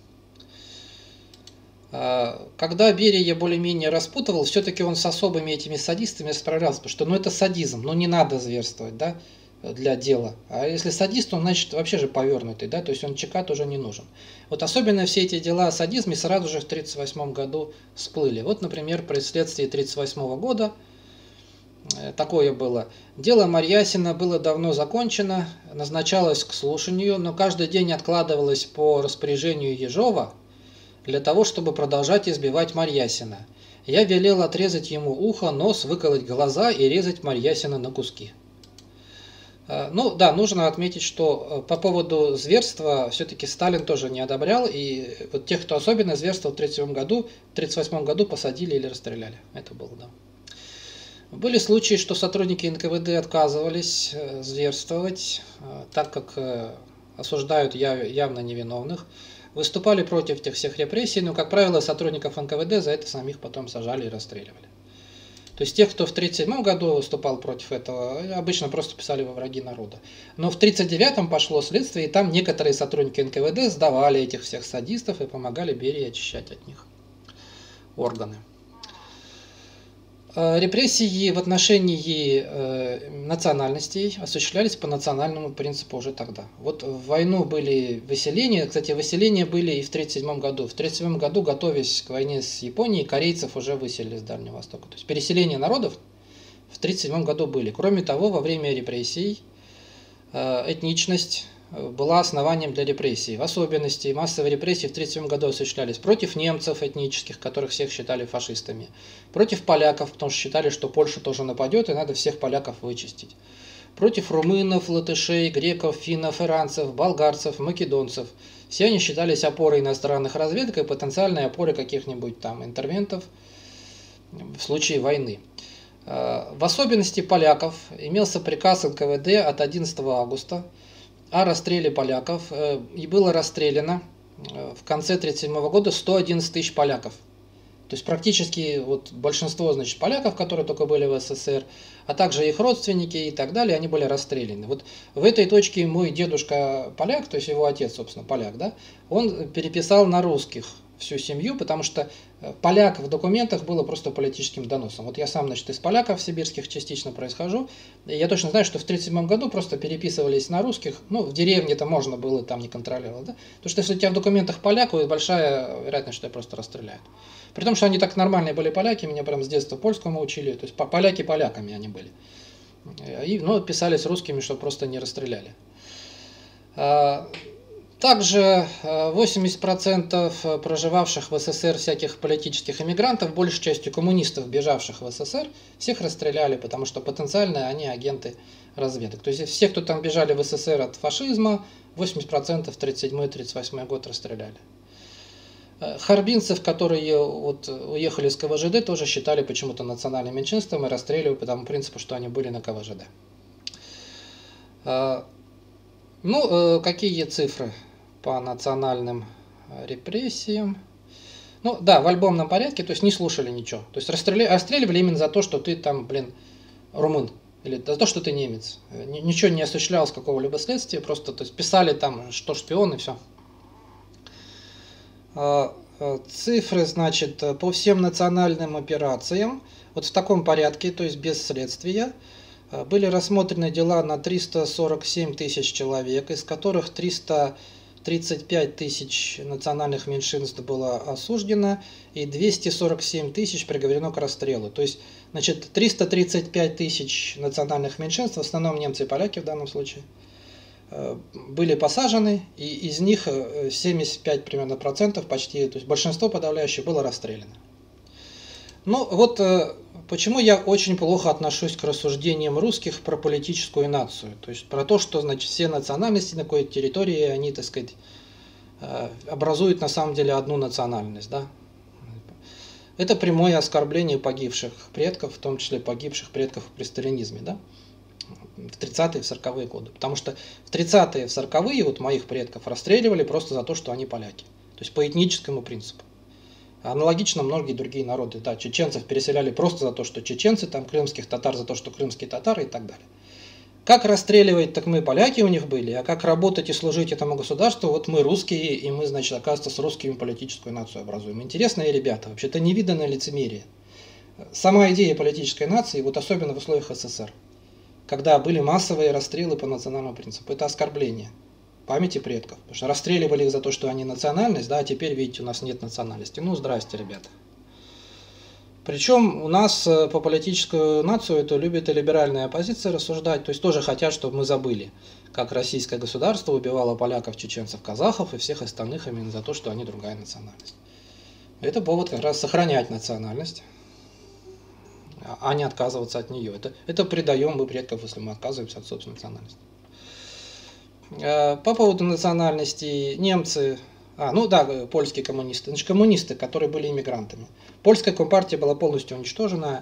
Когда Берия более-менее распутывал, все-таки он с особыми этими садистами справлялся, потому что ну, это садизм, ну не надо зверствовать, да, для дела. А если садист, он значит вообще же повернутый, да, то есть он ЧК тоже не нужен. Вот особенно все эти дела о садизме сразу же в тысяча девятьсот тридцать восьмом году всплыли. Вот, например, при следствии тысяча девятьсот тридцать восьмого года такое было. Дело Марьясина было давно закончено, назначалось к слушанию, но каждый день откладывалось по распоряжению Ежова для того, чтобы продолжать избивать Марьясина. Я велел отрезать ему ухо, нос, выколоть глаза и резать Марьясина на куски. Ну да, нужно отметить, что по поводу зверства все-таки Сталин тоже не одобрял, и вот тех, кто особенно зверствовал в тысяча девятьсот тридцать седьмом году, в тысяча девятьсот тридцать восьмом году посадили или расстреляли. Это было, да. Были случаи, что сотрудники эн ка вэ дэ отказывались зверствовать, так как осуждают явно невиновных, выступали против тех всех репрессий, но, как правило, сотрудников эн ка вэ дэ за это самих потом сажали и расстреливали. То есть тех, кто в тысяча девятьсот тридцать седьмом году выступал против этого, обычно просто писали во враги народа. Но в тысяча девятьсот тридцать девятом пошло следствие, и там некоторые сотрудники эн ка вэ дэ сдавали этих всех садистов и помогали Берии очищать от них органы. Репрессии в отношении национальностей осуществлялись по национальному принципу уже тогда. Вот в войну были выселения, кстати, выселения были и в тысяча девятьсот тридцать седьмом году. В тысяча девятьсот тридцать седьмом году, готовясь к войне с Японией, корейцев уже выселили с Дальнего Востока. То есть переселение народов в тысяча девятьсот тридцать седьмом году были. Кроме того, во время репрессий этничность была основанием для репрессий. В особенности массовые репрессии в тысяча девятьсот тридцать седьмом году осуществлялись против немцев этнических, которых всех считали фашистами, против поляков, потому что считали, что Польша тоже нападет и надо всех поляков вычистить, против румынов, латышей, греков, финнов, иранцев, болгарцев, македонцев. Все они считались опорой иностранных разведок и потенциальной опорой каких-нибудь там интервентов в случае войны. В особенности поляков имелся приказ эн ка вэ дэ от одиннадцатого августа о расстреле поляков, и было расстреляно в конце тысяча девятьсот тридцать седьмого года сто одиннадцать тысяч поляков. То есть практически вот большинство, значит, поляков, которые только были в эс эс эс эр, а также их родственники и так далее, они были расстреляны. Вот в этой точке мой дедушка поляк, то есть его отец, собственно, поляк, да, он переписал на русских всю семью, потому что поляк в документах было просто политическим доносом. Вот я сам, значит, из поляков сибирских частично происхожу, и я точно знаю, что в тысяча девятьсот тридцать седьмом году просто переписывались на русских, ну, в деревне-то можно было, там не контролировал, да, потому что если у тебя в документах поляк, большая вероятность, что тебя просто расстреляют. При том, что они так нормальные были поляки, меня прям с детства польскому учили, то есть поляки поляками они были. И, ну, писали с русскими, чтобы просто не расстреляли. Также восемьдесят процентов проживавших в эс эс эс эр всяких политических эмигрантов, большей частью коммунистов, бежавших в эс эс эс эр, всех расстреляли, потому что потенциально они агенты разведок. То есть все, кто там бежали в эс эс эс эр от фашизма, восемьдесят процентов в тридцать седьмой — тридцать восьмой год расстреляли. Харбинцев, которые вот уехали с ка вэ жэ дэ, тоже считали почему-то национальным меньшинством и расстреливали по тому принципу, что они были на ка вэ жэ дэ. Ну, какие цифры по национальным репрессиям? Ну, да, в альбомном порядке, то есть не слушали ничего. То есть расстреливали, расстреливали именно за то, что ты там, блин, румын. Или за то, что ты немец. Ничего не осуществлялось какого-либо следствия, просто то есть, писали там, что шпион, и все. Цифры, значит, по всем национальным операциям, вот в таком порядке, то есть без следствия, были рассмотрены дела на триста сорок семь тысяч человек, из которых триста тридцать пять тысяч национальных меньшинств было осуждено и двести сорок семь тысяч приговорено к расстрелу. То есть, значит, триста тридцать пять тысяч национальных меньшинств, в основном немцы и поляки в данном случае, были посажены, и из них семьдесят пять примерно процентов, почти, то есть большинство подавляющее, было расстреляно. Ну вот почему я очень плохо отношусь к рассуждениям русских про политическую нацию, то есть про то, что, значит, все национальности на какой-то территории, они, так сказать, образуют на самом деле одну национальность, да. Это прямое оскорбление погибших предков, в том числе погибших предков при сталинизме, да, в тридцатые, в сороковые годы. Потому что в тридцатые, в сороковые вот моих предков расстреливали просто за то, что они поляки. То есть по этническому принципу. Аналогично многие другие народы. Да, чеченцев переселяли просто за то, что чеченцы, там крымских татар за то, что крымские татары и так далее. Как расстреливать, так мы поляки у них были, а как работать и служить этому государству, вот мы русские, и мы, значит, оказывается, с русскими политическую нацию образуем. Интересные ребята, вообще-то невиданное лицемерие. Сама идея политической нации, вот особенно в условиях эс эс эс эр, когда были массовые расстрелы по национальному принципу, это оскорбление памяти предков. Потому что расстреливали их за то, что они национальность, да, а теперь, видите, у нас нет национальности. Ну, здрасте, ребята. Причем у нас по политическую нацию это любит и либеральная оппозиция рассуждать, то есть тоже хотят, чтобы мы забыли, как российское государство убивало поляков, чеченцев, казахов и всех остальных именно за то, что они другая национальность. Это повод как раз сохранять национальность. а не отказываться от нее. Это, это предаем мы предков, если мы отказываемся от собственной национальности. По поводу национальности немцы, а, ну да, польские коммунисты, значит, коммунисты, которые были иммигрантами. Польская компартия была полностью уничтожена,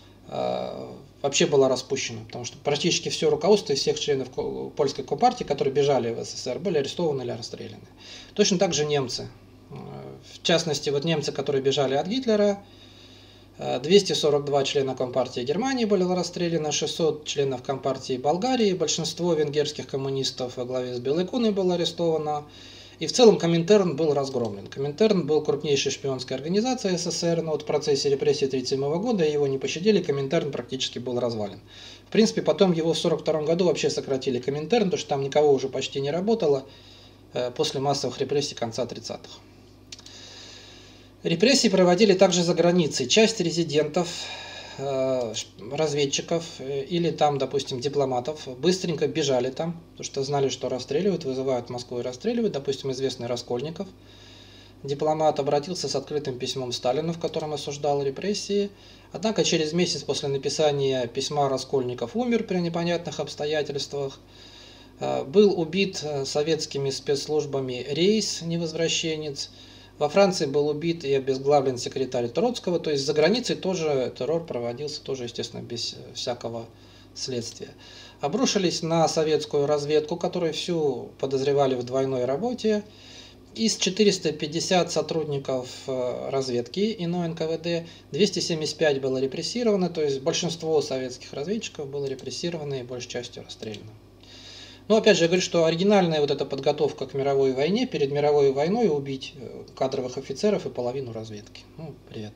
вообще была распущена, потому что практически все руководство и всех членов польской компартии, которые бежали в СССР, были арестованы или расстреляны. Точно так же немцы. В частности, вот немцы, которые бежали от Гитлера, двести сорок два члена Компартии Германии были расстреляны, шестьсот членов Компартии Болгарии, большинство венгерских коммунистов во главе с Белой Куной было арестовано, и в целом Коминтерн был разгромлен. Коминтерн был крупнейшей шпионской организацией СССР, но вот в процессе репрессий тысяча девятьсот тридцать седьмого года его не пощадили, Коминтерн практически был развален. В принципе, потом его в сорок втором году вообще сократили Коминтерн, потому что там никого уже почти не работало после массовых репрессий конца тридцатых. Репрессии проводили также за границей. Часть резидентов, разведчиков или там, допустим, дипломатов быстренько бежали там, потому что знали, что расстреливают, вызывают в Москву и расстреливают. Допустим, известный Раскольников, дипломат, обратился с открытым письмом Сталину, в котором осуждал репрессии. Однако через месяц после написания письма Раскольников умер при непонятных обстоятельствах. Был убит советскими спецслужбами Рейс, невозвращенец. Во Франции был убит и обезглавлен секретарь Троцкого, то есть за границей тоже террор проводился, тоже, естественно, без всякого следствия. Обрушились на советскую разведку, которую всю подозревали в двойной работе. Из четырёхсот пятидесяти сотрудников разведки и эн ка вэ дэ двести семьдесят пять было репрессировано, то есть большинство советских разведчиков было репрессировано и большей частью расстреляно. Но опять же, я говорю, что оригинальная вот эта подготовка к мировой войне, перед мировой войной убить кадровых офицеров и половину разведки. Ну, привет.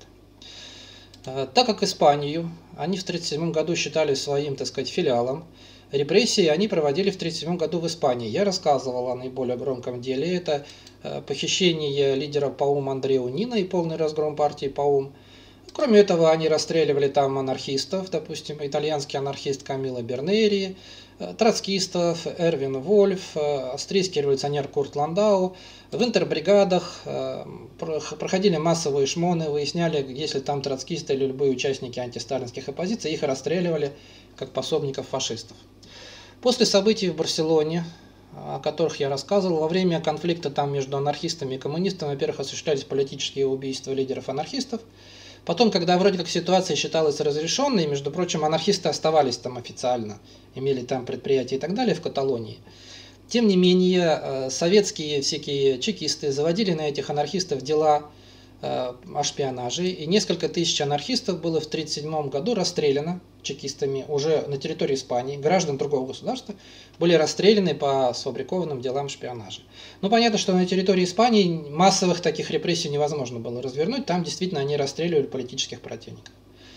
Так как Испанию они в тысяча девятьсот тридцать седьмом году считали своим, так сказать, филиалом, репрессии они проводили в тысяча девятьсот тридцать седьмом году в Испании. Я рассказывал о наиболее громком деле. Это похищение лидера ПАУМ Андреа Унина и полный разгром партии ПАУМ. Кроме этого, они расстреливали там анархистов, допустим, итальянский анархист Камило Бернери, троцкистов, Эрвин Вольф, австрийский революционер Курт Ландау. В интербригадах проходили массовые шмоны, выясняли, если там троцкисты или любые участники антисталинских оппозиций, их расстреливали как пособников фашистов. После событий в Барселоне, о которых я рассказывал, во время конфликта там между анархистами и коммунистами, во-первых, осуществлялись политические убийства лидеров анархистов. Потом, когда вроде как ситуация считалась разрешенной, между прочим, анархисты оставались там официально, имели там предприятия и так далее в Каталонии. Тем не менее, советские всякие чекисты заводили на этих анархистов дела о шпионаже, и несколько тысяч анархистов было в тысяча девятьсот тридцать седьмом году расстреляно чекистами уже на территории Испании, граждан другого государства были расстреляны по сфабрикованным делам шпионажа. Ну, понятно, что на территории Испании массовых таких репрессий невозможно было развернуть, там действительно они расстреливали политических противников.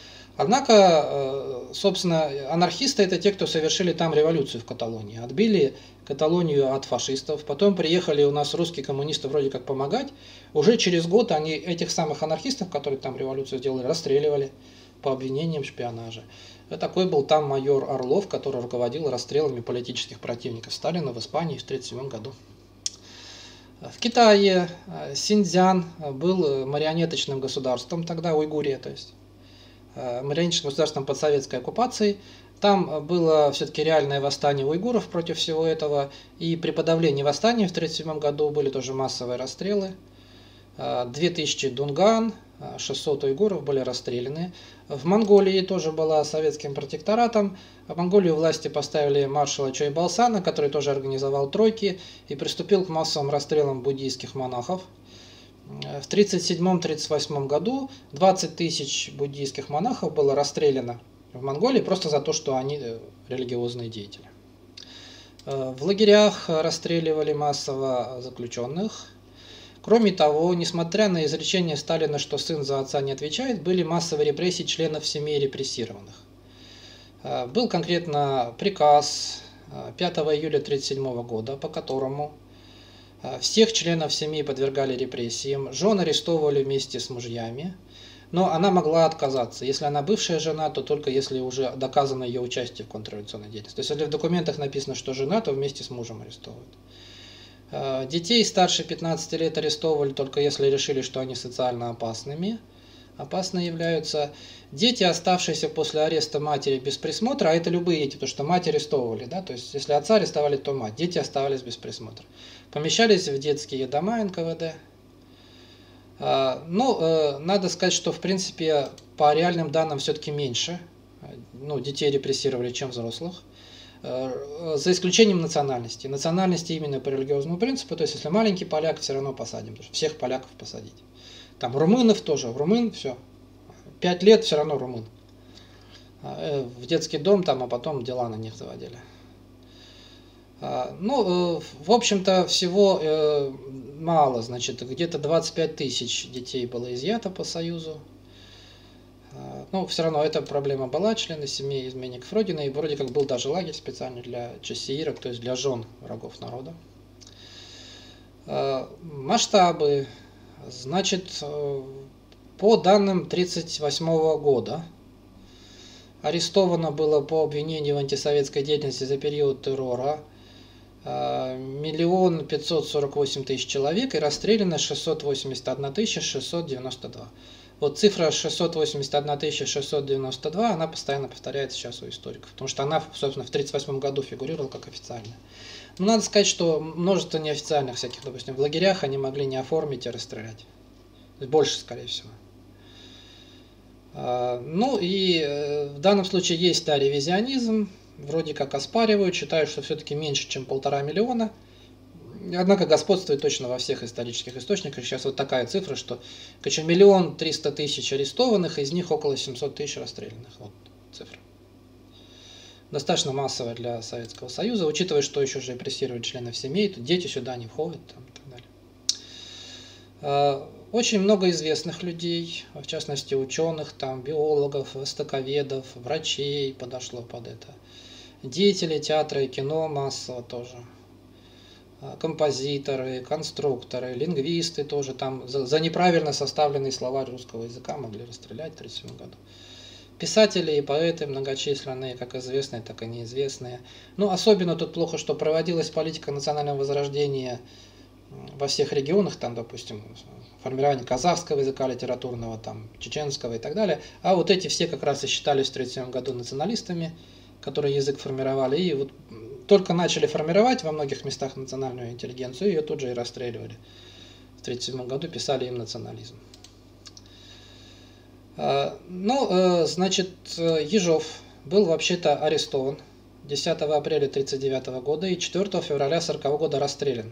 Однако, собственно, анархисты это те, кто совершили там революцию в Каталонии, отбили Каталонию от фашистов, потом приехали у нас русские коммунисты вроде как помогать, уже через год они этих самых анархистов, которые там революцию сделали, расстреливали по обвинениям в шпионаже. Такой был там майор Орлов, который руководил расстрелами политических противников Сталина в Испании в тысяча девятьсот тридцать седьмом году. В Китае Синьцзян был марионеточным государством, тогда Уйгурия, то есть марионеточным государством под советской оккупацией. Там было все-таки реальное восстание уйгуров против всего этого, и при подавлении восстания в тысяча девятьсот тридцать седьмом году были тоже массовые расстрелы. две тысячи дунган, шестьсот уйгуров были расстреляны. В Монголии тоже была советским протекторатом. В Монголию власти поставили маршала Чойбалсана, который тоже организовал тройки и приступил к массовым расстрелам буддийских монахов. В тридцать седьмом — тридцать восьмом году двадцать тысяч буддийских монахов было расстреляно в Монголии просто за то, что они религиозные деятели. В лагерях расстреливали массово заключенных. Кроме того, несмотря на изречение Сталина, что сын за отца не отвечает, были массовые репрессии членов семей репрессированных. Был конкретно приказ пятого июля тысяча девятьсот тридцать седьмого года, по которому всех членов семьи подвергали репрессиям, жен арестовывали вместе с мужьями, но она могла отказаться. Если она бывшая жена, то только если уже доказано ее участие в контрреволюционной деятельности. То есть, если в документах написано, что жена, то вместе с мужем арестовывают. Детей старше пятнадцати лет арестовывали только если решили, что они социально опасными. Опасны являются дети, оставшиеся после ареста матери без присмотра, а это любые дети, потому что мать арестовывали, да, то есть если отца арестовали, то мать, дети оставались без присмотра. Помещались в детские дома эн ка вэ дэ. Ну, надо сказать, что в принципе по реальным данным все-таки меньше, ну, детей репрессировали, чем взрослых. За исключением национальности. Национальности именно по религиозному принципу, то есть если маленький поляк, все равно посадим, потому что всех поляков посадить. Там румынов тоже, румын, все. Пять лет все равно румын. В детский дом там, а потом дела на них заводили. Ну, в общем-то, всего мало, значит, где-то двадцать пять тысяч детей было изъято по Союзу. Но все равно эта проблема была, члены семьи изменников Родины, и вроде как был даже лагерь специальный для чассиирок, то есть для жен врагов народа. Масштабы, значит, по данным тридцать восьмого года арестовано было по обвинению в антисоветской деятельности за период террора миллион пятьсот сорок восемь тысяч человек и расстреляно шестьсот восемьдесят одна тысяча шестьсот девяносто два. Вот цифра шестьсот восемьдесят одна тысяча шестьсот девяносто два, она постоянно повторяется сейчас у историков, потому что она, собственно, в тридцать восьмом году фигурировала как официальная. Но надо сказать, что множество неофициальных всяких, допустим, в лагерях они могли не оформить и расстрелять. То есть больше, скорее всего. Ну и в данном случае есть, да, ревизионизм, вроде как оспаривают, считают, что все-таки меньше, чем полтора миллиона. Однако господствует точно во всех исторических источниках. Сейчас вот такая цифра, что миллион триста тысяч арестованных, из них около семьсот тысяч расстрелянных. Вот цифра. Достаточно массовая для Советского Союза, учитывая, что еще же репрессируют членов семей, то дети сюда не входят там, и так далее. Очень много известных людей, в частности ученых, там, биологов, востоковедов, врачей подошло под это. Деятели театра и кино массово тоже. Композиторы, конструкторы, лингвисты тоже там за, за неправильно составленный словарь русского языка могли расстрелять в тысяча девятьсот тридцать седьмом году. Писатели и поэты многочисленные, как известные, так и неизвестные. Ну, особенно тут плохо, что проводилась политика национального возрождения во всех регионах, там, допустим, формирование казахского языка литературного, там, чеченского и так далее. А вот эти все как раз и считались в тысяча девятьсот тридцать седьмом году националистами, которые язык формировали. И вот только начали формировать во многих местах национальную интеллигенцию, ее тут же и расстреливали. В тысяча девятьсот тридцать седьмом году писали им национализм. Ну, значит, Ежов был вообще-то арестован десятого апреля тысяча девятьсот тридцать девятого года и четвёртого февраля тысяча девятьсот сорокового года расстрелян.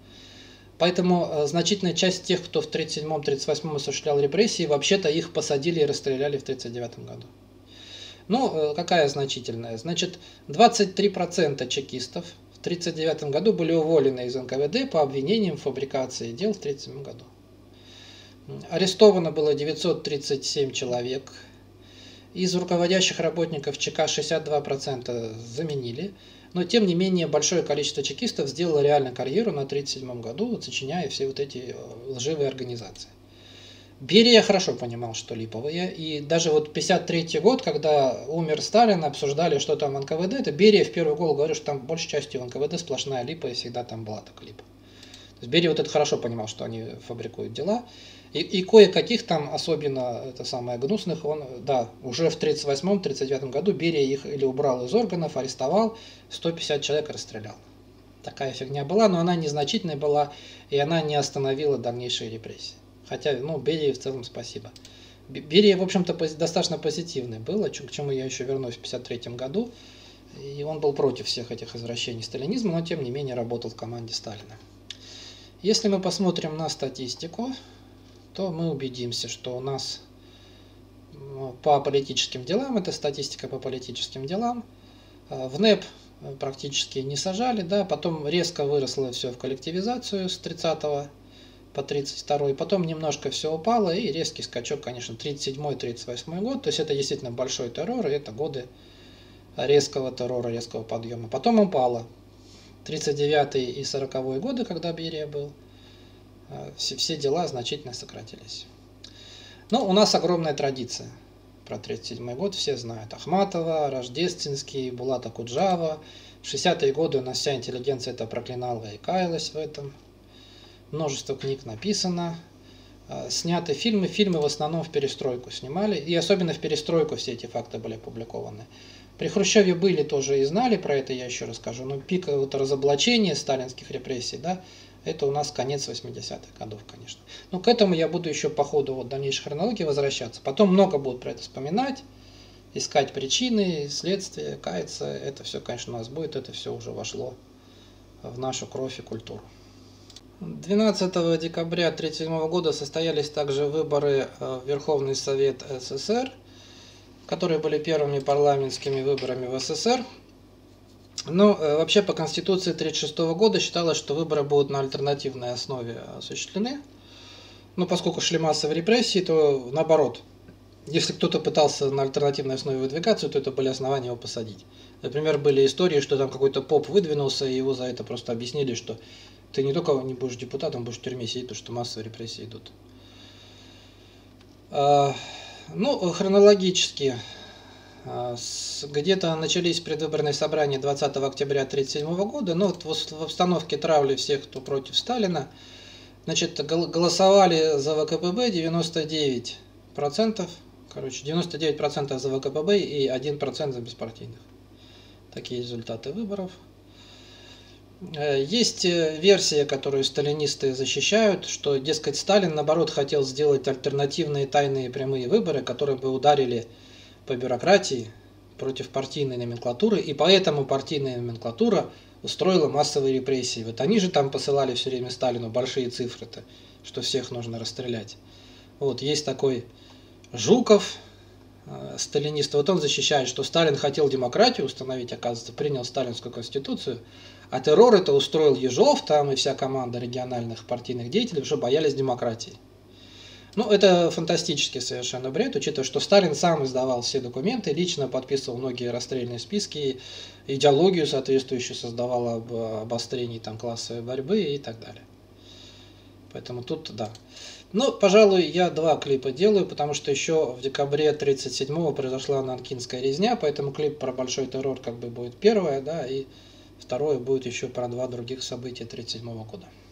Поэтому значительная часть тех, кто в тридцать седьмом — тридцать восьмом осуществлял репрессии, вообще-то их посадили и расстреляли в тысяча девятьсот тридцать девятом году. Ну, какая значительная? Значит, двадцать три процента чекистов в тысяча девятьсот тридцать девятом году были уволены из эн ка вэ дэ по обвинениям в фабрикации дел в тысяча девятьсот тридцать седьмом году. Арестовано было девятьсот тридцать семь человек. Из руководящих работников ЧК шестьдесят два процента заменили. Но, тем не менее, большое количество чекистов сделало реально карьеру на тысяча девятьсот тридцать седьмом году, вот, сочиняя все вот эти лживые организации. Берия хорошо понимал, что липовые, и даже вот пятьдесят третий год, когда умер Сталин, обсуждали, что там в эн ка вэ дэ, это Берия в первую голову говорил, что там большей частью в эн ка вэ дэ сплошная липа, и всегда там была только липа. То есть Берия вот это хорошо понимал, что они фабрикуют дела, и, и кое-каких там, особенно это самое гнусных, он, да, уже в тридцать восьмом — тридцать девятом году Берия их или убрал из органов, арестовал, сто пятьдесят человек расстрелял. Такая фигня была, но она незначительная была, и она не остановила дальнейшие репрессии. Хотя, ну, Берии в целом спасибо. Берия, в общем-то, достаточно позитивный был, к чему я еще вернусь в пятьдесят третьем году. И он был против всех этих извращений сталинизма, но, тем не менее, работал в команде Сталина. Если мы посмотрим на статистику, то мы убедимся, что у нас по политическим делам, это статистика по политическим делам, в НЭП практически не сажали, да, потом резко выросло все в коллективизацию с тридцатого по тридцать второй, потом немножко все упало, и резкий скачок, конечно, тридцать седьмой — тридцать восьмой год, то есть это действительно большой террор, и это годы резкого террора, резкого подъема. Потом упало. тридцать девятый и сороковой годы, когда Берия был, все, все дела значительно сократились. Но у нас огромная традиция про тридцать седьмой год, все знают. Ахматова, Рождественский, Булат Акуджава. В шестидесятые годы у нас вся интеллигенция это проклинала и каялась в этом. Множество книг написано. сняты фильмы. Фильмы в основном в перестройку снимали, и особенно в перестройку все эти факты были опубликованы. При Хрущеве были тоже и знали про это, я еще расскажу, но пик вот разоблачения сталинских репрессий, да, это у нас конец восьмидесятых годов, конечно. Но к этому я буду еще по ходу вот дальнейшей хронологии возвращаться. Потом много будут про это вспоминать, искать причины, следствия, каяться. Это все, конечно, у нас будет, это все уже вошло в нашу кровь и культуру. двенадцатого декабря тысяча девятьсот тридцать седьмого года состоялись также выборы в Верховный Совет СССР, которые были первыми парламентскими выборами в СССР. Но вообще по Конституции тысяча девятьсот тридцать шестого года считалось, что выборы будут на альтернативной основе осуществлены. Но поскольку шли массовые репрессии, то наоборот, если кто-то пытался на альтернативной основе выдвигаться, то это были основания его посадить. Например, были истории, что там какой-то поп выдвинулся, и его за это просто объяснили, что ты не только не будешь депутатом, будешь в тюрьме сидеть, потому что массовые репрессии идут. Ну, хронологически, где-то начались предвыборные собрания двадцатого октября тысяча девятьсот тридцать седьмого года, но вот в обстановке травли всех, кто против Сталина, значит, голосовали за ВКПБ девяносто девять процентов, короче, девяносто девять процентов за ВКПБ и один процент за беспартийных. Такие результаты выборов. Есть версия, которую сталинисты защищают, что, дескать, Сталин, наоборот, хотел сделать альтернативные тайные прямые выборы, которые бы ударили по бюрократии против партийной номенклатуры, и поэтому партийная номенклатура устроила массовые репрессии. Вот они же там посылали все время Сталину большие цифры-то, что всех нужно расстрелять. Вот, есть такой Жуков, сталинист, вот он защищает, что Сталин хотел демократию установить, оказывается, принял сталинскую конституцию, а террор это устроил Ежов там и вся команда региональных партийных деятелей, что боялись демократии. Ну, это фантастический совершенно бред, учитывая, что Сталин сам издавал все документы, лично подписывал многие расстрельные списки, идеологию соответствующую создавал об обострении там классовой борьбы и так далее. Поэтому тут да. Ну, пожалуй, я два клипа делаю, потому что еще в декабре тридцать седьмого произошла Нанкинская резня, поэтому клип про большой террор как бы будет первое, да, и второе будет еще про два других события тридцать седьмого года.